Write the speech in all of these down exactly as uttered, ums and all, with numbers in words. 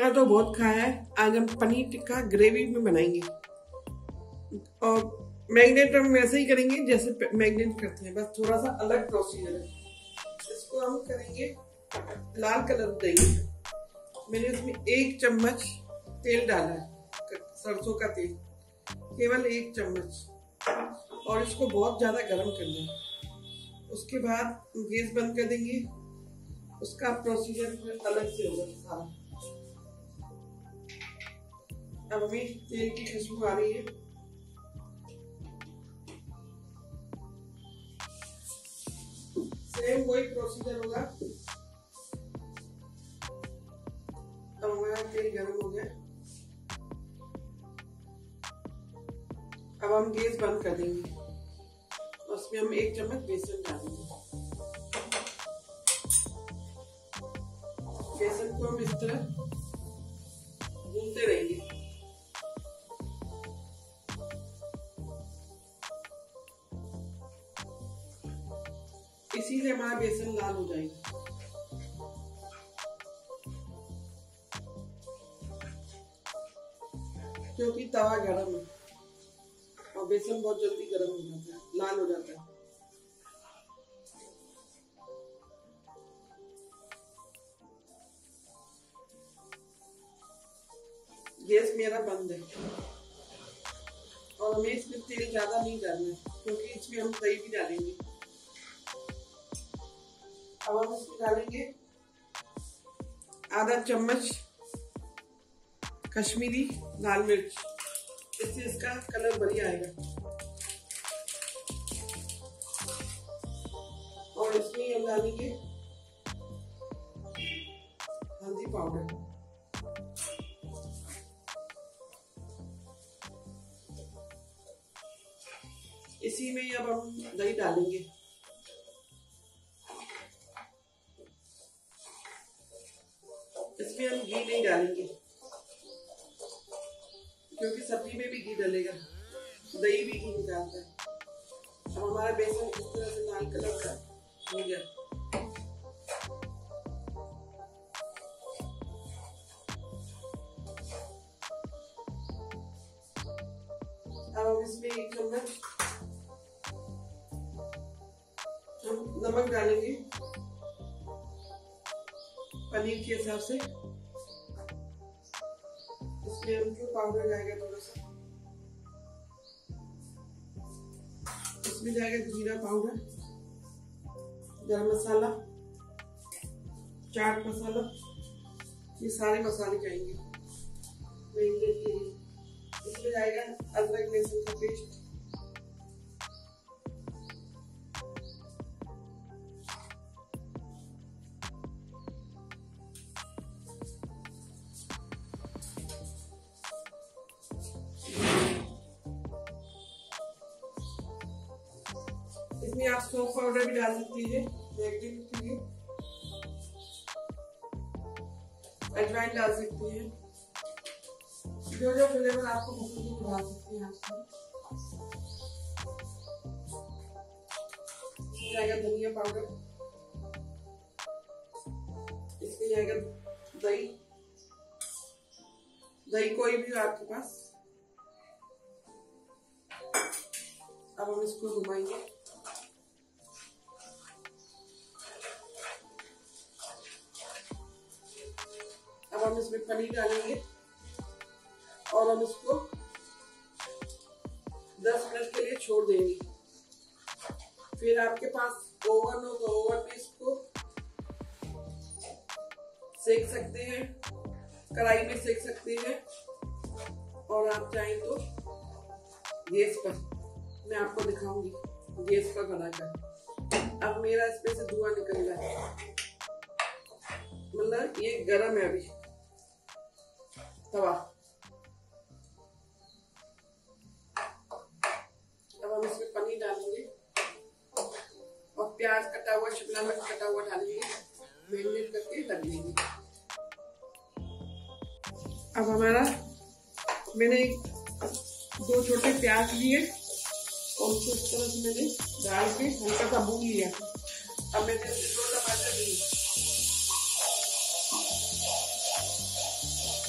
टिक्का तो बहुत खाया है, आज हम पनीर टिक्का ग्रेवी में बनाएंगे। और मैरिनेट हम वैसे ही करेंगे जैसे मैरिनेट करते हैं, बस थोड़ा सा अलग प्रोसीजर है। इसको हम करेंगे, लाल कलर देंगे। मैंने इसमें एक चम्मच तेल डाला है, सरसों का तेल, केवल एक चम्मच, और इसको बहुत ज्यादा गर्म करना है। उसके बाद गैस बंद कर देंगे, उसका प्रोसीजर अलग से होगा सारा। अब हमें तेल की खुशबू आ रही है। सेम वही प्रोसीजर होगा। अब हमारा तेल गर्म हो गया। अब हम गैस बंद कर देंगे, उसमें हम एक चम्मच बेसन डालेंगे। बेसन को हम इस तरह भूनते रहेंगे। इसीलिए हमारा बेसन लाल हो जाएगा। क्योंकि तवा गरम है और बेसन बहुत जल्दी गरम हो जाता है, लाल हो जाता है। गैस मेरा बंद है और हमें इसमें तेल ज्यादा नहीं डालना है, क्योंकि इसमें हम दही भी डालेंगे। अब हम इसमें डालेंगे आधा चम्मच कश्मीरी लाल मिर्च, इससे इसका कलर बढ़िया आएगा। और इसमें हम डालेंगे हल्दी पाउडर। इसी में अब हम दही डालेंगे। इसमें हम घी नहीं डालेंगे, क्योंकि सब्जी में भी घी डलेगा, दही भी घी निकालता है। अब हमारा बेसन इस तरह से लाल कलर का हो गया। अब हम इसमें एक चम्मच हम नमक डालेंगे पनीर के हिसाब से। इसमें अमचूर पाउडर जाएगा थोड़ा सा, इसमें जाएगा जीरा पाउडर, गरम मसाला, चाट मसाला, ये सारे मसाले जाएंगे। इसमें जाएगा अदरक लहसुन का पेस्ट, इसमें आप सौंफ पाउडर भी डाल सकती है, अजवाइन डाल सकती है, जो जो फ्लेवर आपको पसंद है डाल सकती है। इसमें जाएगा धनिया पाउडर, इसमें जाएगा दही, दही कोई भी आपके पास। अब हम इसको घुमाएंगे। अब हम इसमें पनीर डालेंगे और हम इसको दस मिनट के लिए छोड़ देंगे। फिर आपके पास ओवन हो तो ओवन में इसको सेक सकते हैं, कढ़ाई में सेक सकते हैं, और आप चाहें तो गैस पर, मैं आपको दिखाऊंगी गैस पर बनाकर। अब मेरा इसमें से धुआं निकल रहा है, मतलब ये गरम है अभी तवा। अब हम इसमें पनीर डालेंगे और प्याज कटा हुआ, शिमला मिर्च कटा हुआ डालेंगे, मैरिनेट करके रख देंगे। अब हमारा, मैंने दो छोटे प्याज लिए और उसको इस तरह से मैंने डाल के हल्का सा भून लिया। अब मैंने दो टमाटर लिए,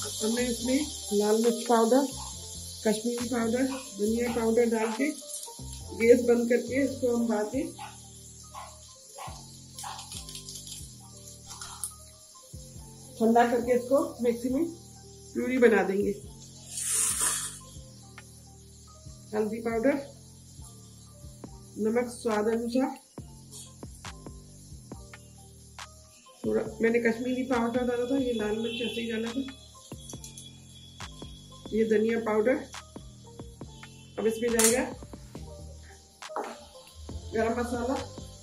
हमने इसमें लाल मिर्च पाउडर, कश्मीरी पाउडर, धनिया पाउडर डाल के गैस बंद करके इसको हम बाद में ठंडा करके इसको मिक्सी में प्यूरी बना देंगे। हल्दी पाउडर, नमक स्वाद अनुसार, थोड़ा मैंने कश्मीरी पाउडर डाला था, ये लाल मिर्च ऐसे ही डाला था, ये धनिया पाउडर। अब इसमें जाएगा गरम मसाला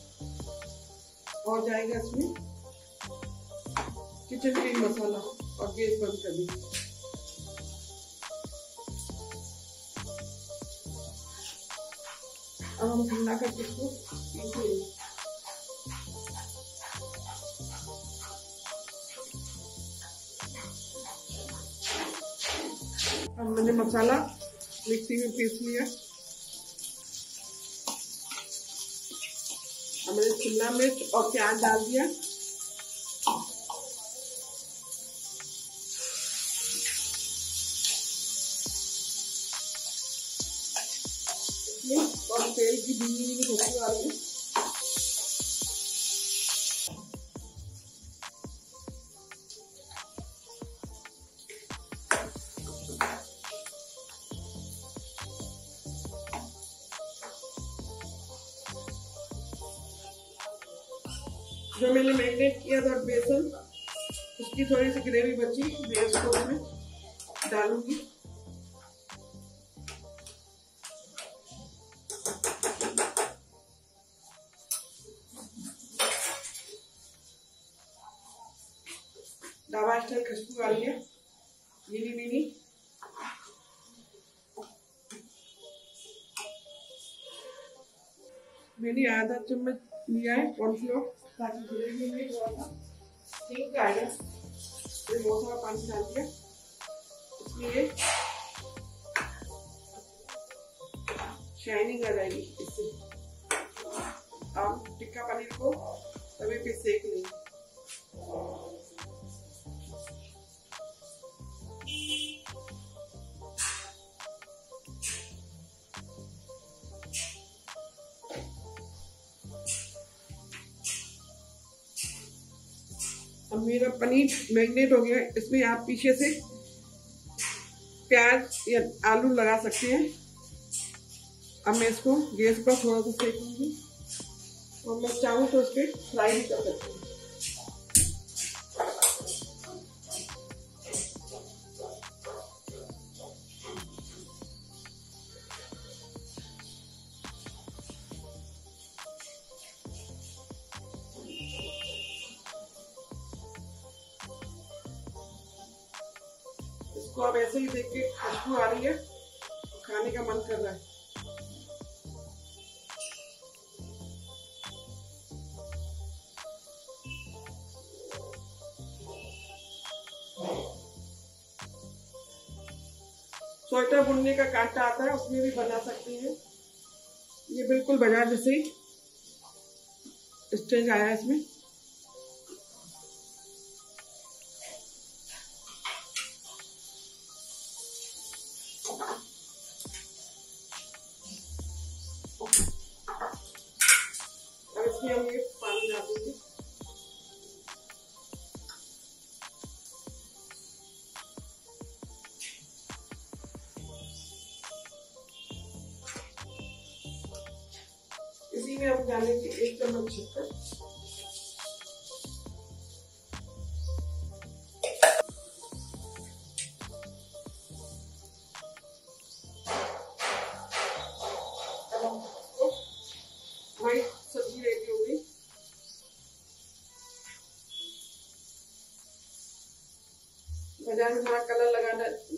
और जाएगा इसमें किचन किंग मसाला और गैस बंद कर देंगे। अब हम ठंडा करके इसको पीस लेंगे। अब मैंने मसाला मिक्सी में पीस लिया। अब मैंने शिमला मिर्च और प्याज डाल दिया। और तेल की धीमी धीमी खुशबू आ रही है। जो मैंने मैरिनेट किया था बेसन, उसकी थोड़ी सी ग्रेवी बची, मैं इसको उसमें डालूंगी। ढाबा स्टाइल खुशबू आ रही है, नीली नीली। मैंने आधा चम्मच लिया है कॉर्नफ्लोर, ताकि ग्रेवी में थोड़ा सा ठीक आएगा। फिर बहुत सारा पानी डाल दिया, इसलिए शाइनिंग आ जाएगी इससे। आप टिक्का पनीर को तवे पे सेक लेंगे। अब मेरा पनीर मैरिनेट हो गया। इसमें आप पीछे से प्याज या आलू लगा सकते हैं। अब मैं इसको गैस पर थोड़ा सा सेकूंगी और मैं चाहूँ तो इसके फ्राई भी कर सकती हूँ। इसको अब ऐसे ही देख के खुशबू आ रही है, खाने का मन कर रहा है। स्वेटर बुनने का कांटा आता है, उसमें भी बना सकते हैं। ये बिल्कुल बाजार जैसे ही स्टेज आया है इसमें। अब इसमें हम ये पानी डाल देंगे। इसी में हम डालेंगे एक चम्मच शक्कर। हमारी सब्जी रेडी हो गई। बाजार में थोड़ा कलर लगाना